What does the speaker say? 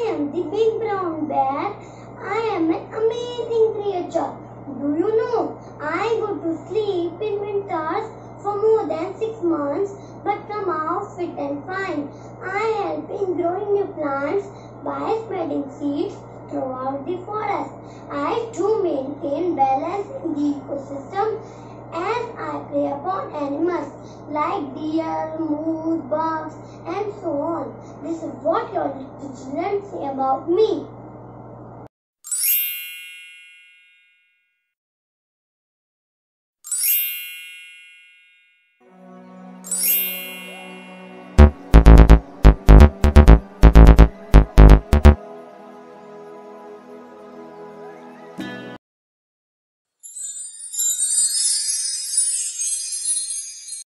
am the big brown bear. I am an amazing creature. Do you know? I go to sleep in winters for more than 6 months but come out fit and fine. I help in growing new plants by spreading seeds throughout the forest. I too maintain balance in the ecosystem as I prey upon animals like deer, moose, bugs and so on. This is what your children say about me.